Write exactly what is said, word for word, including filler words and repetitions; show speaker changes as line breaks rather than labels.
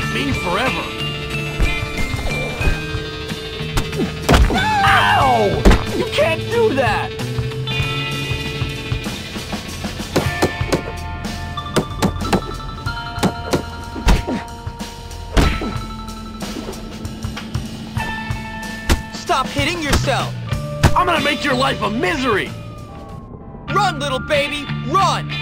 that mean forever. Ow! You can't do that!
Stop hitting yourself!
I'm gonna make your life a misery!
Run, little baby, run!